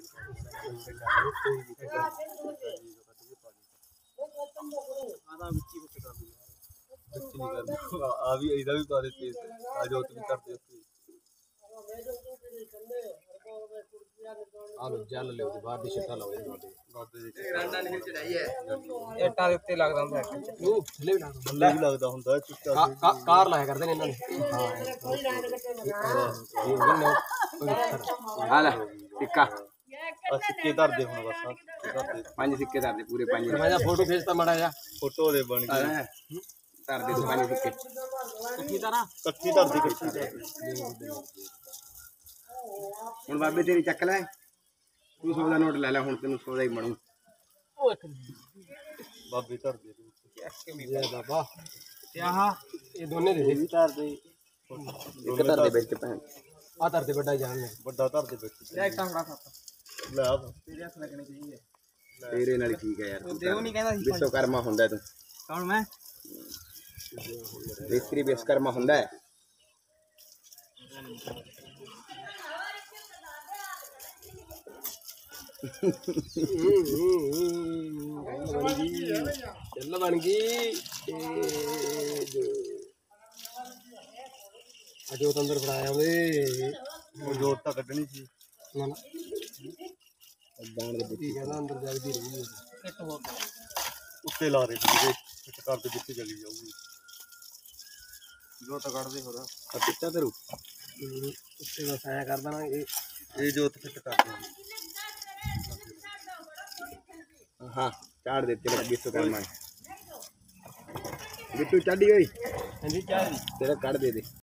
ਆ ਵੀ ਇਹਦਾ ਵੀ ਪਾ ਦੇ ਤੇਜ਼ ਆ ਜੋ ਤੁਸੀਂ ਕਰਦੇ ਹੋ ਆ ਲੋ ਜਲ ਲਿਓ ਤੇ ਬਾਹਰ ਦੀ ਛੱਟਾ ਲਾਓ ਇਹ ਬਾਬੇ ਦੇ ਰਾਂਡਾ ਨਹੀਂ ਚੜਾਈ ਹੈ ਇੱਟਾਂ ਦੇ ਉੱਤੇ ਲੱਗਦਾ ਹੁੰਦਾ ਉਹ ਥੱਲੇ ਵੀ ਲੱਗਦਾ ਹੁੰਦਾ ਚਿੱਟਾ ਕਾਰ ਲਾਇਆ ਕਰਦੇ ਨੇ ਇਹਨਾਂ ਨੇ ਹਾਂ ਲੈ ਟਿੱਕਾ सिक्के धर दे हुण बस पांच सिक्के धर दे पूरे पांच मैं फोटो खींचता माड़ा जा फोटो दे बन गए धर दे पांच सिक्के इकट्ठी धर दी हुण बाबे तेरी चक ले तू 100 दा नोट ले ले हुण तेनू 100 दा ही बनू बाबे धर दे ये बाबा क्या हां ये दोने दे धर दे एक धर दे बेच पे आ धर दे बड़ा जान ले बड़ा धर दे बेच ले एक टांगड़ा खाता ਲੈ ਆ ਤੇਰੇ ਹੱਥ ਲੱਗਣੇ ਚਾਹੀਦੇ ਤੇਰੇ ਨਾਲ ਠੀਕ ਹੈ ਯਾਰ ਦੇਵ ਨਹੀਂ ਕਹਿੰਦਾ ਸੀ ਵਿਸ਼ਵਕਰਮਾ ਹੁੰਦਾ ਤੂੰ ਕੌਣ ਮੈਂ ਮਿਸਤਰੀ ਵਿਸ਼ਵਕਰਮਾ ਹੁੰਦਾ ਹੈ ਚੱਲ ਬਣ ਗਈ ਅਜੋ ਤਾਂ ਅੰਦਰ ਫੜਾਇਆ ਵੇ ਉਹ ਜੋਤ ਤਾਂ ਕੱਢਣੀ ਸੀ ਨਾ ਨਾ ਦਾਣ ਦੇ ਵਿੱਚ ਕਹਿੰਦਾ ਅੰਦਰ ਜਗਦੀ ਰਹੀ ਇੱਕ ਹੋਰ ਉੱਤੇ ਲਾ ਰਹੇ ਸੀ ਇੱਕ ਘਰ ਦੇ ਵਿੱਚ ਚਲੀ ਜਾਊਗੀ ਜੋਤ ਕੱਢਦੇ ਹੋਰ ਆ ਪਿੱਛਾ ਤੇਰੂ ਉੱਤੇ ਬਸ ਆਇਆ ਕਰ ਦੇਣਾ ਇਹ ਜੋਤ ਫਿੱਟ ਕਰ ਦੇ ਹਾਂ ਚਾੜ ਦੇ ਤੇਰਾ ਵਿਸ਼ਵਕਰਮਾ ਬਿੱਟੂ ਚਾੜੀ ਹੋਈ ਹਾਂਜੀ ਚਾੜ ਤੇਰਾ ਕੱਢ ਦੇ